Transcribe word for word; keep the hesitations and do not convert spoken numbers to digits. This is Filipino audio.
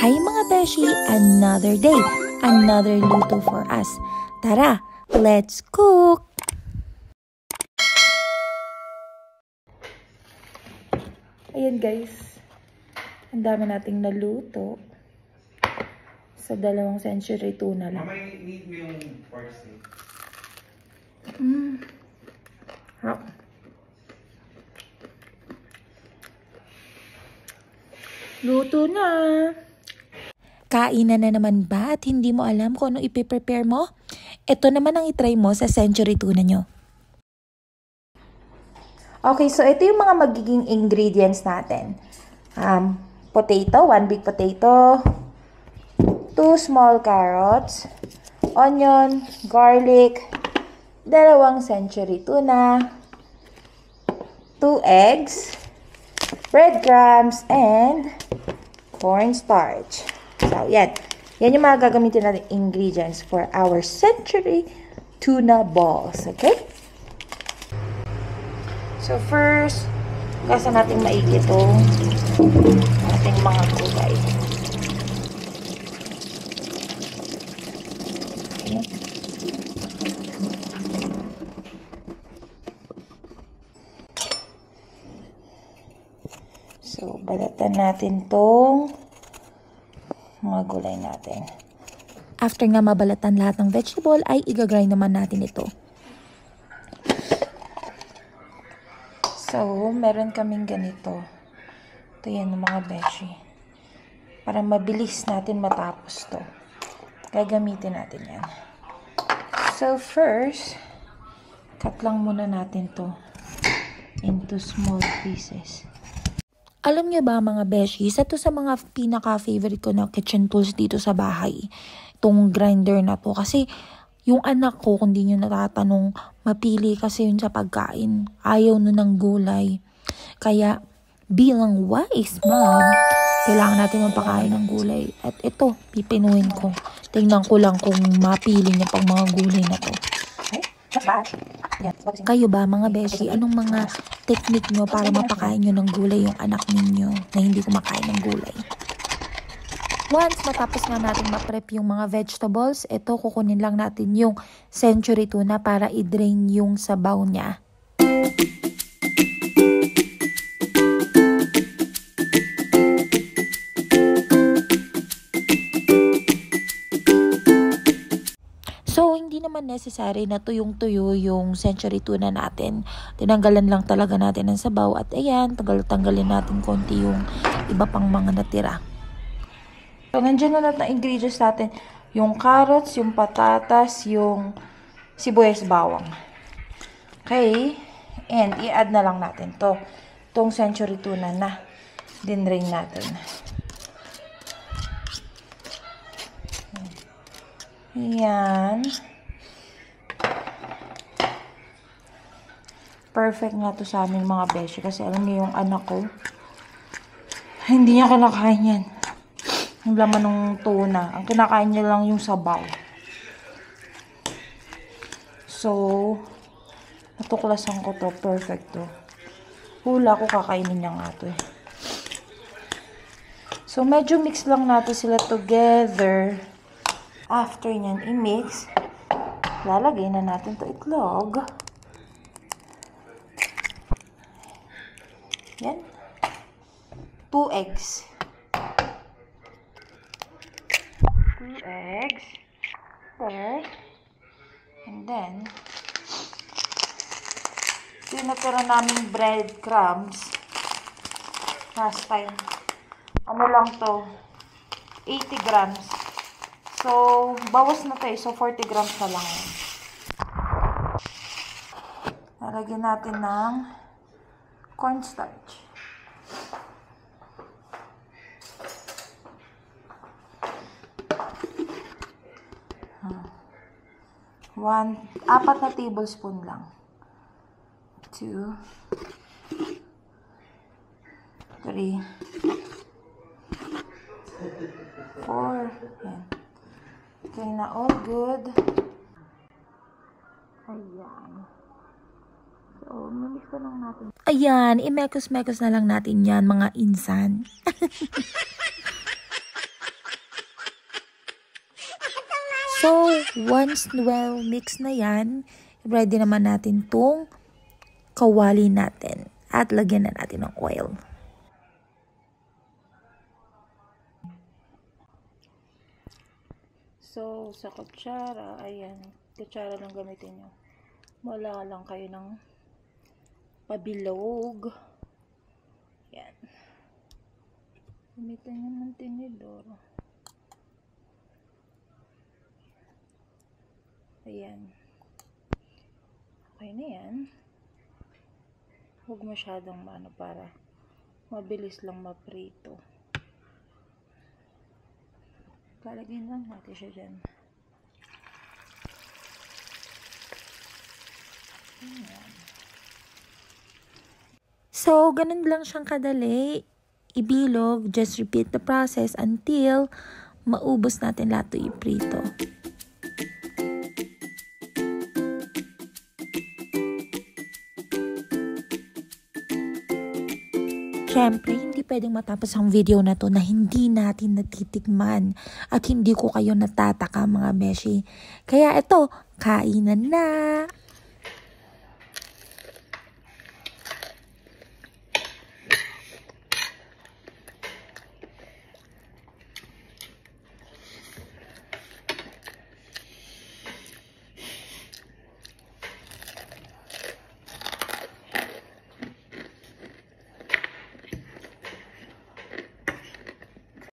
Hi mga beshi! Another day, another luto for us. Tara, let's cook! Ayan guys, ang dami nating naluto sa dalawang century tuna lang. Mamay, need mo yung parsley. Mmm. Harap. Luto na! Kainan na naman ba at hindi mo alam kung ano ipiprepare mo? Ito naman ang itry mo sa century tuna nyo. Okay, so ito yung mga magiging ingredients natin. Um, potato, one big potato, two small carrots, onion, garlic, dalawang century tuna, two eggs, breadcrumbs, and cornstarch. So, yan. Yan yung mga gagamitin natin ingredients for our century tuna balls. Okay? So, first, gasa natin maigi itong ating mga gulay. Okay. So, balatan natin tong mga gulay natin. After nga mabalatan lahat ng vegetable, ay igagrind naman natin ito. So, meron kaming ganito. Ito yan ng mga beshi. Para mabilis natin matapos to. Gagamitin natin yan. So, first, cut lang muna natin to into small pieces. Alam niyo ba mga beshi, isa to sa mga pinaka-favorite ko na kitchen tools dito sa bahay. Itong grinder na to. Kasi yung anak ko, kung di nyo natatanong, mapili kasi yun sa pagkain. Ayaw nun ng gulay. Kaya bilang wise mom, kailangan natin magpakain ng gulay. At ito, pipinuhin ko. Tingnan ko lang kung mapili niya pang mga gulay na to. Kayo ba mga beshi, anong mga technique nyo para mapakain nyo ng gulay yung anak ninyo na hindi kumakain ng gulay? Once matapos nga natin ma-prep yung mga vegetables, ito kukunin lang natin yung century tuna para i-drain yung sabaw niya. So, hindi naman necessary na tuyong-tuyo yung century tuna natin. Tinanggalan lang talaga natin ng sabaw at ayan, tanggal-tanggalin natin konti yung iba pang mga natira. So, nandiyan na natin ang ingredients natin. Yung carrots, yung patatas, yung sibuyas bawang. Okay? And, i-add na lang natin to. Itong century tuna na dinrain natin. Ayan. Perfect nga to sa amin mga beshi. Kasi alam niyo yung anak ko, hindi niya kinakain yan. Yung laman ng tuna. Ang kinakain niya lang yung sabaw. So, natuklasan ko to. Perfect to. Hula ko kakainin niya nga to eh. So, medyo mix lang natin sila together. After nyan i-mix, lalagay na natin to itlog. Yan. Two eggs. Two eggs. First. And then, yung natira namin breadcrumbs. Last time. Ano lang to? eighty grams. So, bawas na tayo. So, forty grams na lang yan. Lalagyan natin ng cornstarch. One, apat na tablespoon lang. Two. Three. Four. Yan. Okay na, all good. Ayan. So, mimix na lang natin. Ayan, imekos-mekos na lang natin yan, mga insan. So, once well mix na yan, ready naman natin tong kawali natin. At lagyan na natin ng oil. So, sa kutsara, ayan, kutsara lang gamitin nyo. Wala lang kayo ng pabilog. Yan. Gamitin nyo ng tinidor. Ayan. Okay na yan. Huwag masyadong ano para mabilis lang maprito. Lalagyan lang natin siya dyan. Ayan. So, ganun lang siyang kadali. Ibilog, just repeat the process until maubos natin lahat ito iprito. Siyempre, hindi pwedeng matapos ang video na to na hindi natin natitikman at hindi ko kayo natataka mga beshi. Kaya ito, kainan na!